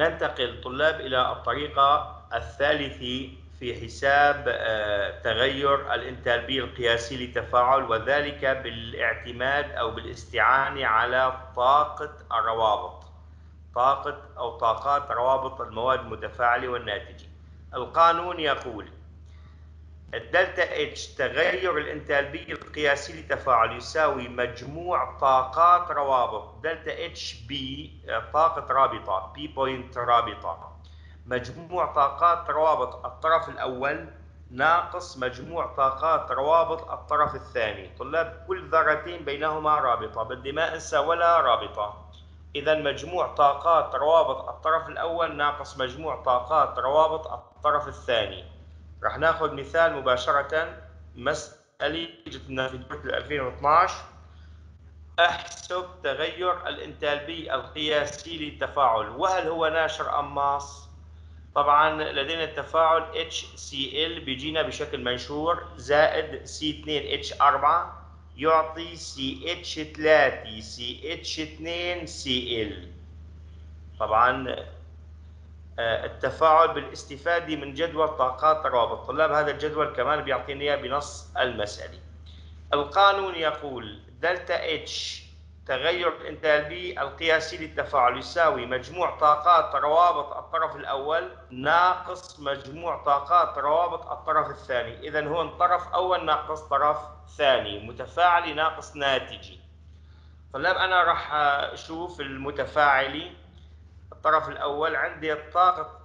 ننتقل طلاب إلى الطريقة الثالثة في حساب تغير الانتالبية القياسي للتفاعل، وذلك بالاعتماد أو بالاستعانة على طاقة الروابط، طاقة أو طاقات روابط المواد المتفاعلة والناتجة. القانون يقول الدلتا اتش تغير الانتالبية القياسي للتفاعل يساوي مجموع طاقات روابط دلتا اتش بي طاقة رابطة بي بوينت رابطة، مجموع طاقات روابط الطرف الأول ناقص مجموع طاقات روابط الطرف الثاني. طلاب كل ذرتين بينهما رابطة، بدي ما انسى ولا رابطة. إذا مجموع طاقات روابط الطرف الأول ناقص مجموع طاقات روابط الطرف الثاني. رح ناخذ مثال مباشرة، مسألة جبنا في دورة 2012. احسب تغير الانتالبي القياسي للتفاعل، وهل هو ناشر أم ماص؟ طبعا لدينا التفاعل HCl بيجينا بشكل منشور زائد C2H4 يعطي CH3 CH2Cl. طبعا التفاعل بالاستفادة من جدول طاقات الروابط. طلاب هذا الجدول كمان بيعطينا اياه بنص المسألة. القانون يقول دلتا اتش تغير الانتالبي القياسي للتفاعل يساوي مجموع طاقات روابط الطرف الأول ناقص مجموع طاقات روابط الطرف الثاني. إذا هون طرف أول ناقص طرف ثاني، متفاعلي ناقص ناتجي. طلاب أنا راح أشوف المتفاعلي. الطرف الأول عندي طاقة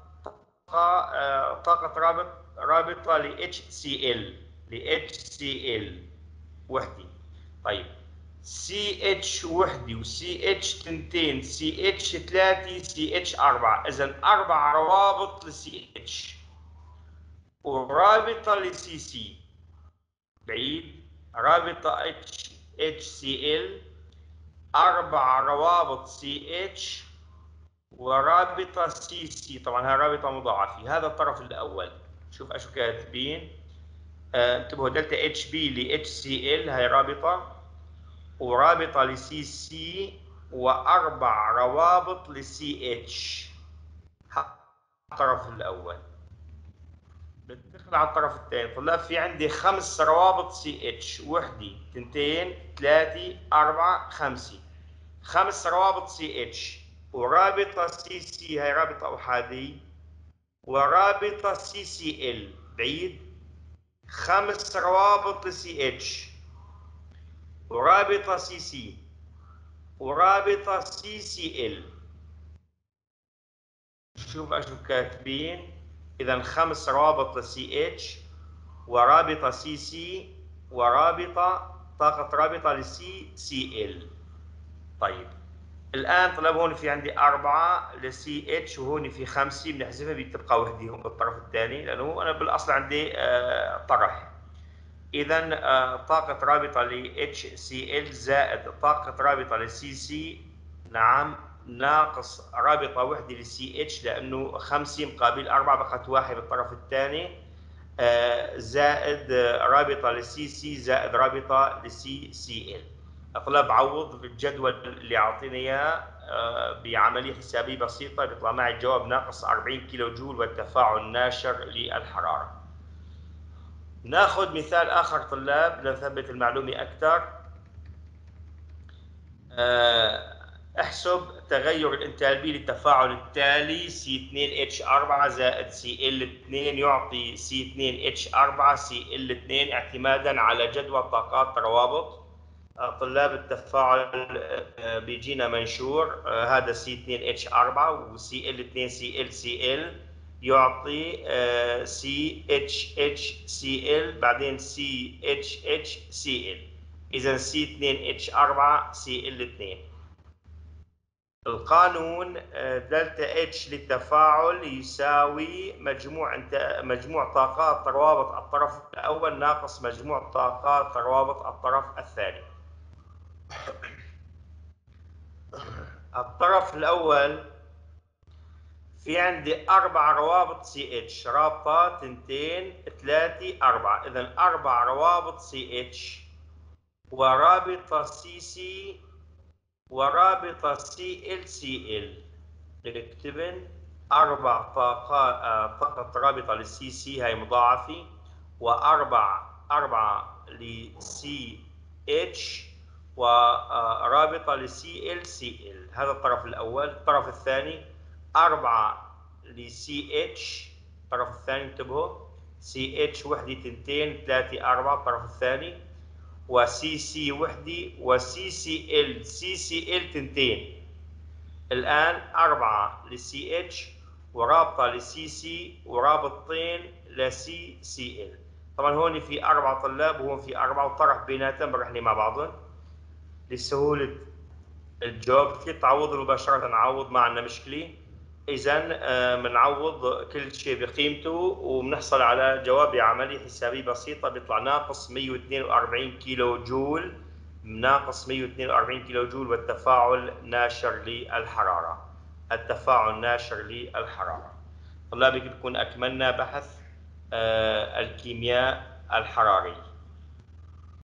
رابطة ل HCl وحدة. طيب CH وحدة و CH تنتين CH 3 CH 4، إذا 4 روابط ل CH ورابطة ل CC بعيد، رابطة HCl 4 روابط CH ورابطة CC. طبعا هي رابطة مضاعفة. هذا الطرف الأول. شوف شو كاتبين، انتبهوا دلتا اتش بي ل اتش سي ال هي رابطة، ورابطة لسي سي، وأربع روابط لسي اتش. الطرف الأول. بندخل على الطرف الثاني. طلاب في عندي 5 روابط سي اتش، وحدة 2 3 4 5. 5 روابط سي اتش ورابطة سي سي هي رابطة أحادية، ورابطة سي سي ال بعيد. 5 روابط لسي اتش ورابطة سي سي ورابطة سي سي ال. شوف شو كاتبين. إذا 5 روابط لسي اتش ورابطة سي سي ورابطة طاقة رابطة لسي سي ال. طيب الآن طلاب هون في عندي 4 لسي اتش وهون في 5 بنحذفها بتبقى وحدة هون بالطرف الثاني، لأنه أنا بالأصل عندي طرح. إذا طاقة رابطة ل HCl زائد طاقة رابطة ل CC، نعم، ناقص رابطة وحدة ل CH لأنه 5 مقابل 4 بقت 1 بالطرف الثاني، زائد رابطة ل CC زائد رابطة ل CCl. طلاب عوض بالجدول اللي أعطينا إياه بعملية حسابية بسيطة بيطلع معي الجواب ناقص 40 كيلو جول والتفاعل ناشر للحرارة. ناخذ مثال آخر طلاب لنثبت المعلومة أكثر. احسب تغير الانتالبي للتفاعل التالي C2H4 زائد Cl2 يعطي C2H4 Cl2 اعتمادا على جدول طاقات روابط. طلاب التفاعل بيجينا منشور هذا C2H4 و Cl2 ClCl يعطي CHHCl بعدين CHHCl، إذا C2H4 Cl2. القانون دلتا اتش للتفاعل يساوي مجموع طاقات روابط الطرف الأول ناقص مجموع طاقات روابط الطرف الثاني. الطرف الأول في عندي 4 روابط سي اتش، رابطة 2 3 4، إذا 4 روابط سي اتش ورابطة سي سي ورابطة سي ال سي ال. نكتبن طاقة رابطة للسي سي هاي مضاعفة، أربعة لسي اتش، ورابطة لسي ال سي ال. هذا الطرف الأول. الطرف الثاني 4 لسي اتش. الطرف الثاني انتبهوا، سي اتش وحدة 2 3 4 الطرف الثاني، وسي سي وحدة، وسي سي ال سي ال 2. الآن 4 للسي اتش، ورابطة للسي سي، ورابطتين لسي سي ال. طبعا هون في 4 طلاب وهون في 4، وطرح بيناتهم برحني مع بعضهم لسهولة الجواب. كيف تعوض مباشرة؟ نعوض، ما عندنا مشكلة. إذا بنعوض كل شيء بقيمته وبنحصل على جواب عملي حسابي بسيطة، بيطلع ناقص 142 كيلو جول. ناقص 142 كيلو جول، والتفاعل ناشر للحرارة. التفاعل ناشر للحرارة. طلابي بكون أكملنا بحث الكيمياء الحراري.